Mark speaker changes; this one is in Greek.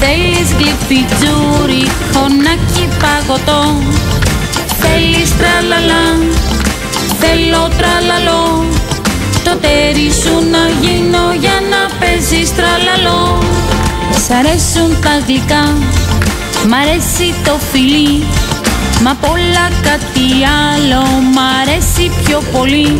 Speaker 1: Θέλεις γλυφιτζούρι, χωνάκι παγωτό. Θέλεις τραλαλά, θέλω τραλαλό. Το τέρι σου να γίνω για να παίζεις τραλαλό. Σ' αρέσουν τα γλυκά, μ' αρέσει το φιλί. Μα απ' όλα κάτι άλλο μ' αρέσει πιο πολύ.